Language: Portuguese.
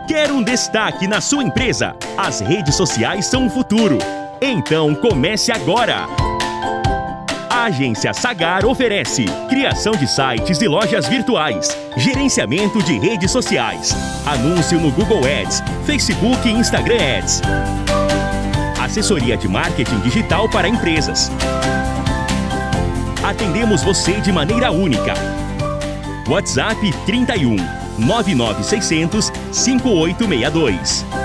Quer um destaque na sua empresa? As redes sociais são o futuro. Então comece agora! A Agência Sagar oferece criação de sites e lojas virtuais, gerenciamento de redes sociais, anúncio no Google Ads, Facebook e Instagram Ads, assessoria de marketing digital para empresas. Atendemos você de maneira única. WhatsApp 31 99600 5862.